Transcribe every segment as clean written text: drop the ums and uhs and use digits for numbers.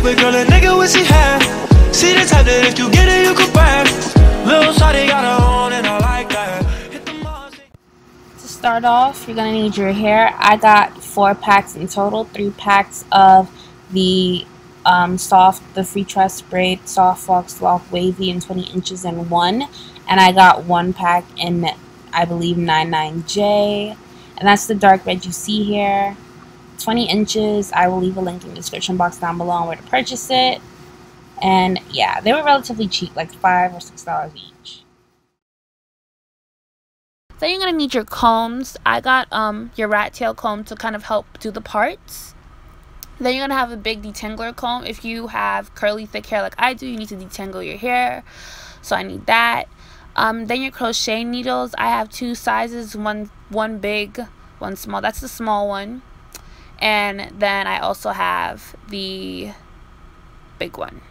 baby girl a nigga wish he had. See the type that if you get it, you could brag. Little shawty got her own and I like that. Hit the mall. To start off, you're gonna need your hair. I got 4 packs in total, 3 packs of the the Freetress braid, soft Faux Locs wavy in 20 inches in 1, and I got 1 pack in, I believe, 99J, and that's the dark red you see here. 20 inches. I will leave a link in the description box down below on where to purchase it. And yeah, they were relatively cheap, like $5 or $6 each. Then you're gonna need your combs. I got your rat tail comb to kind of help do the parts. Then you're gonna have a big detangler comb. If you have curly thick hair like I do, you need to detangle your hair, so I need that. Then your crochet needles. I have 2 sizes, one big, one small. That's the small one. And then I also have the big one.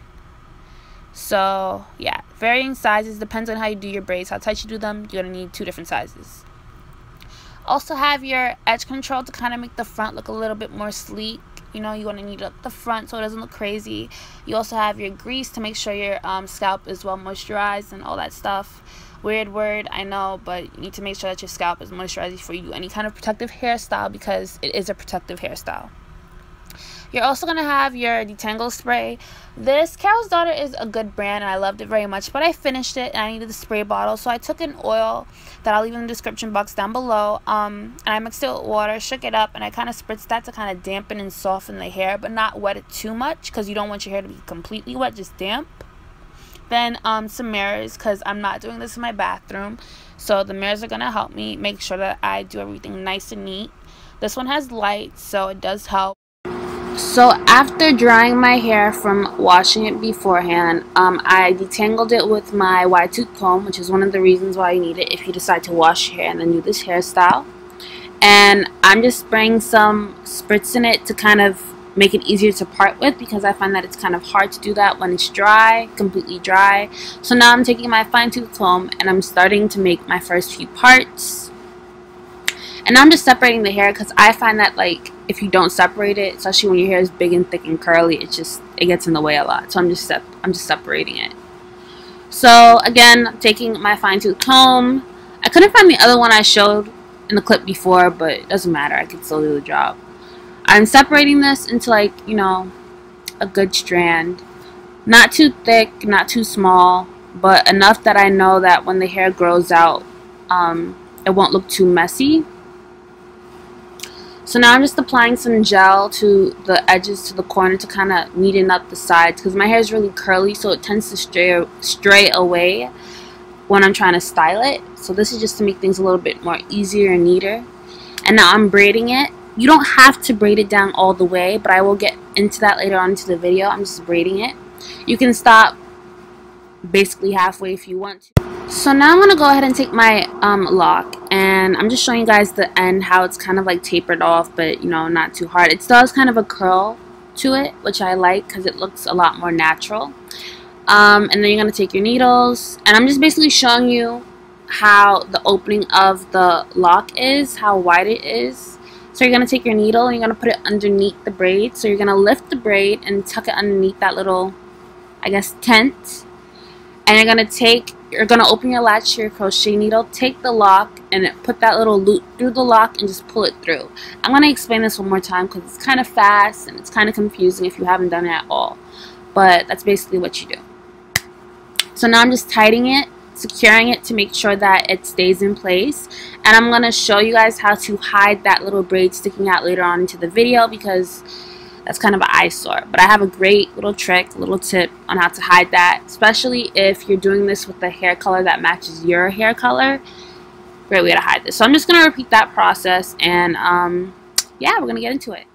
So yeah, varying sizes, depends on how you do your braids, how tight you do them. You're gonna need 2 different sizes. Also have your edge control to kind of make the front look a little bit more sleek. You know, you want to need up the front so it doesn't look crazy. You also have your grease to make sure your scalp is well moisturized and all that stuff. Weird word, I know, but you need to make sure that your scalp is moisturized before you do any kind of protective hairstyle, because it is a protective hairstyle. You're also going to have your detangle spray. This Carol's Daughter is a good brand and I loved it very much, but I finished it and I needed the spray bottle, so I took an oil that I'll leave in the description box down below, and I mixed it with water, shook it up, and I kind of spritzed that to kind of dampen and soften the hair, but not wet it too much, because you don't want your hair to be completely wet, just damp. Then some mirrors, because I'm not doing this in my bathroom, so the mirrors are going to help me make sure that I do everything nice and neat. This one has light, so it does help. So after drying my hair from washing it beforehand, I detangled it with my wide tooth comb, which is one of the reasons why you need it if you decide to wash your hair and then do this hairstyle. And I'm just spraying some spritz in it to kind of make it easier to part with, because I find that it's kind of hard to do that when it's dry, completely dry. So now I'm taking my fine tooth comb and I'm starting to make my first few parts. And now I'm just separating the hair, because I find that, like, if you don't separate it, especially when your hair is big and thick and curly, it gets in the way a lot. So I'm just separating it. So again, I'm taking my fine tooth comb. I couldn't find the other one I showed in the clip before, but it doesn't matter. I can still do the job. I'm separating this into, like, you know, a good strand. Not too thick, not too small, but enough that I know that when the hair grows out, it won't look too messy. So now I'm just applying some gel to the edges, to the corner, to kind of neaten up the sides, because my hair is really curly, so it tends to stray away when I'm trying to style it. So this is just to make things a little bit more easier and neater. And now I'm braiding it. You don't have to braid it down all the way, but I will get into that later on into the video. I'm just braiding it. You can stop basically halfway if you want to. So now I'm going to go ahead and take my lock, and I'm just showing you guys the end, how it's kind of like tapered off, but, you know, not too hard. It still has kind of a curl to it, which I like because it looks a lot more natural. And then you're going to take your needles, and I'm just basically showing you how the opening of the lock is, how wide it is. So you're going to take your needle and you're going to put it underneath the braid. So you're going to lift the braid and tuck it underneath that little, I guess, tent. And you're going to open your latch to your crochet needle, take the lock, and put that little loop through the lock and just pull it through. I'm going to explain this one more time because it's kind of fast and it's kind of confusing if you haven't done it at all. But that's basically what you do. So now I'm just tightening it, securing it to make sure that it stays in place. And I'm going to show you guys how to hide that little braid sticking out later on into the video, because that's kind of an eyesore. But I have a great little trick, little tip on how to hide that, especially if you're doing this with a hair color that matches your hair color. Great way to hide this. So I'm just going to repeat that process, and yeah, we're going to get into it.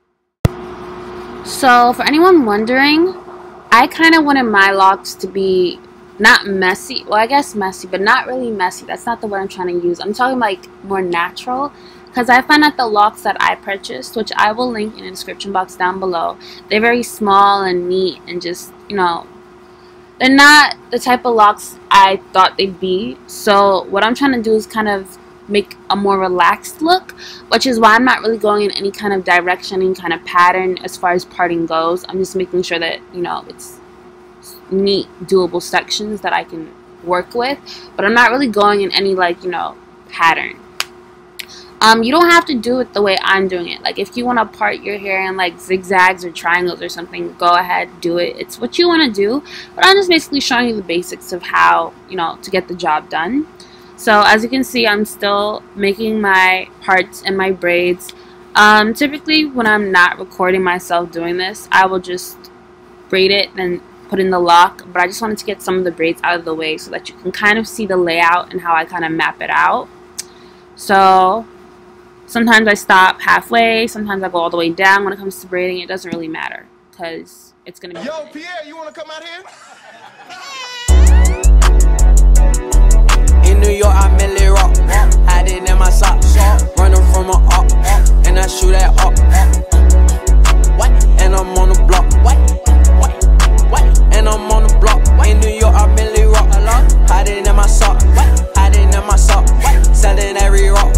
So for anyone wondering, I kind of wanted my locks to be not messy. Well, I guess messy, but not really messy. That's not the word I'm trying to use. I'm talking like more natural. Because I find that the locks that I purchased, which I will link in the description box down below, they're very small and neat and just, you know, they're not the type of locks I thought they'd be. So what I'm trying to do is kind of make a more relaxed look, which is why I'm not really going in any kind of direction, any kind of pattern as far as parting goes. I'm just making sure that, you know, it's neat, doable sections that I can work with, but I'm not really going in any, like, you know, pattern. You don't have to do it the way I'm doing it. Like, if you want to part your hair in like zigzags or triangles or something, go ahead, do it. It's what you want to do, but I'm just basically showing you the basics of how, you know, to get the job done. So as you can see, I'm still making my parts and my braids. Typically when I'm not recording myself doing this, I will just braid it and put in the lock, but I just wanted to get some of the braids out of the way so that you can kind of see the layout and how I kind of map it out. So sometimes I stop halfway, sometimes I go all the way down. When it comes to braiding, it doesn't really matter because it's going to be... Yo, Pierre, you want to come out here? In New York, I merely rock, hiding in my socks, running from a up, and I shoot at up, and I'm on the block, and I'm on the block. In New York, I merely rock, hiding in my sock, hiding in my sock, selling every rock.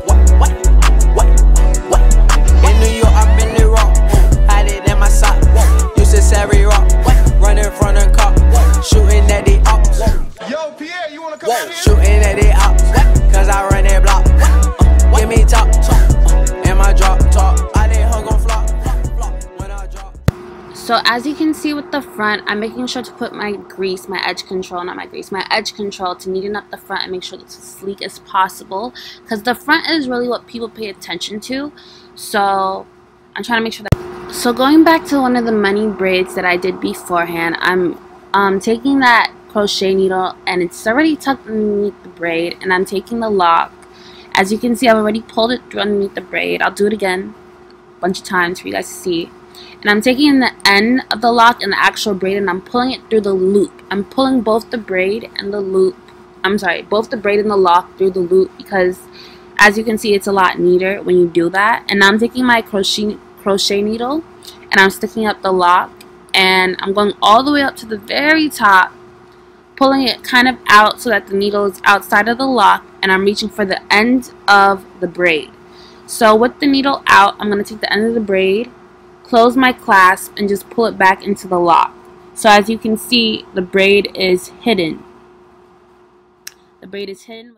In New York, I merely rock, hiding in my sock, used to every rock, running from the cop, shooting at the ops. Yo, Pierre, you want to come out here? Shooting at the ops, cause I run that block. Give me top, and my drop top. I didn't hung on flop when I drop. So as you can see with the front, I'm making sure to put my grease, my edge control, not my grease, my edge control to neaten up the front and make sure it's as sleek as possible. Because the front is really what people pay attention to. So I'm trying to make sure that... So going back to one of the money braids that I did beforehand, I'm taking that crochet needle and it's already tucked underneath the braid, and I'm taking the lock. As you can see, I've already pulled it through underneath the braid. I'll do it again a bunch of times for you guys to see. And I'm taking the end of the lock and the actual braid and I'm pulling it through the loop. I'm pulling both the braid and the loop, both the braid and the lock through the loop, because as you can see, it's a lot neater when you do that. And now I'm taking my crochet needle and I'm sticking up the lock, and I'm going all the way up to the very top, pulling it kind of out so that the needle is outside of the lock, and I'm reaching for the end of the braid. So with the needle out, I'm going to take the end of the braid, close my clasp, and just pull it back into the lock. So as you can see, the braid is hidden. The braid is hidden.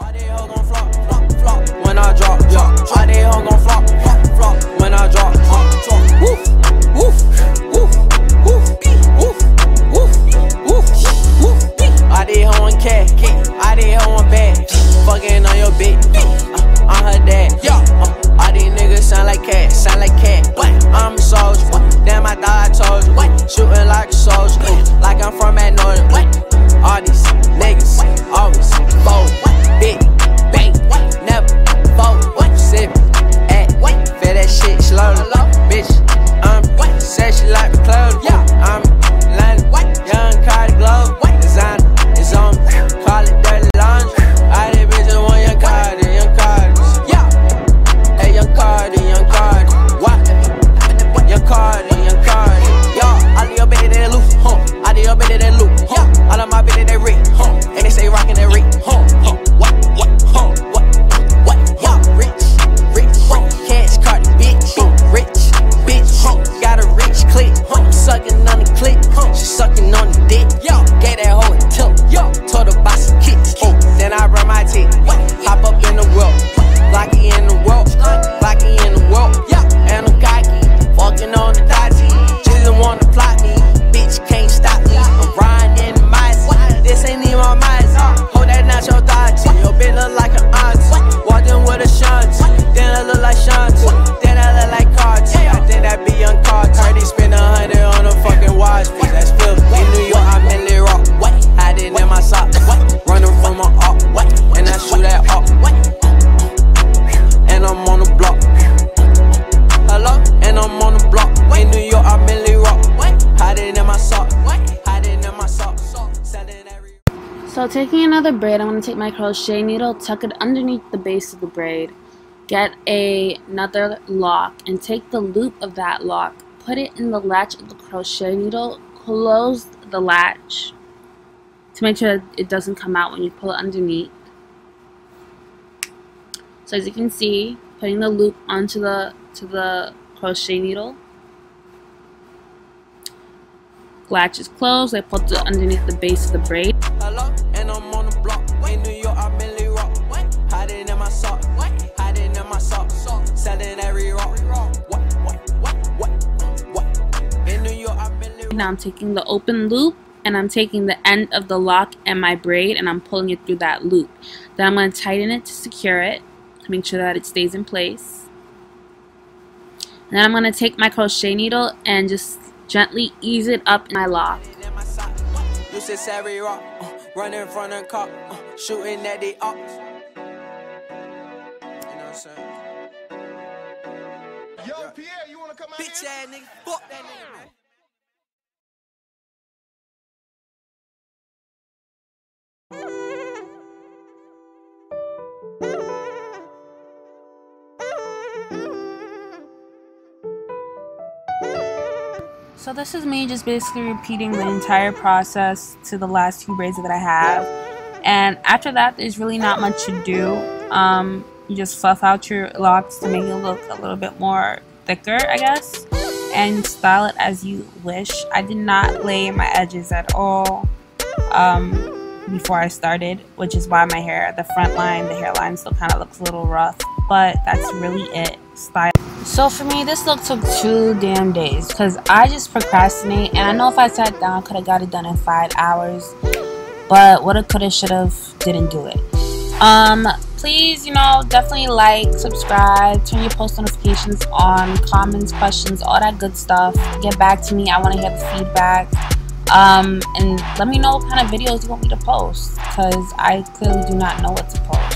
When I drop, I they hung on flop, flop. When I drop, woof, woof, woof, woof, woof, woof, woof, woof. I did home on cat, I did home on bad, fucking on your bitch, I'm her dad. All these niggas sound like cat, I'm a soldier, damn I thought I told you, shooting like a soldier, like I'm from that northern. All these niggas always bold, big, bang, never fold, sip, act, feel that shit slowly, bitch, said she like the clothes, I'm London, young Cardi Globe, designer, it's on me, call it dirty laundry, all these bitches want young Cardi, hey young Cardi, what, young Cardi, y'all, all of your bitches they loose, all of your bitches they loose, all of my bitches they rich, and they stay rockin' that rich, what, y'all, rich, cash Cardi, bitch, got a rich click, sucking on the click, she sucking on the dick, gave that hoe a tip, told her buy some kicks, then I run my teeth, hop up in the world, Glocky in the world, and I'm cocky, walking on the dotty, just wanna plot me, bitch can't stop me, I'm riding in the mice, this ain't even my mice, hold that nacho dodgy, your bitch look like an auntie, walked in with a shanty, then I look like shanty, then I look like Carti, I think that be young Carti, they spend 100 on a fucking watch piece, that's filthy, in New York I merely rock, hiding in my socks, running from my up, and I shoot that up, and I'm on the block, hello, and I'm on the block, in New York I merely rock, hiding in my socks, selling every. So taking another braid, I'm going to take my crochet needle, tuck it underneath the base of the braid, get another lock, and take the loop of that lock, put it in the latch of the crochet needle, close the latch to make sure it doesn't come out when you pull it underneath. So as you can see, putting the loop onto the crochet needle. Latch is closed. I put it underneath the base of the braid. Hello, and I'm on the block. In New York, I mainly rock. Hiding in my sock. Hiding in my sock. Selling every rock. What? In New York, I mainly rock. Now I'm taking the open loop and I'm taking the end of the lock and my braid and I'm pulling it through that loop. Then I'm going to tighten it to secure it to make sure that it stays in place. And then I'm going to take my crochet needle and just gently ease it up in my lock. Lucis every rock, running from the cop, shooting at the ops. You know what I'm saying? Yo, Pierre, you wanna come out Bitch here? ass nigga, fuck that nigga, man. So this is me just basically repeating the entire process to the last few braids that I have. And after that, there's really not much to do. You just fluff out your locks to make it look a little bit more thicker, I guess. And style it as you wish. I did not lay my edges at all before I started, which is why my hair, the front line, the hairline still kind of looks a little rough. But that's really it. Style. So for me, this look took 2 damn days because I just procrastinate, and I know if I sat down, I could have got it done in 5 hours, but woulda, coulda, shoulda, didn't do it. Please, you know, definitely like, subscribe, turn your post notifications on, comments, questions, all that good stuff. Get back to me. I want to hear the feedback. And let me know what kind of videos you want me to post because I clearly do not know what to post.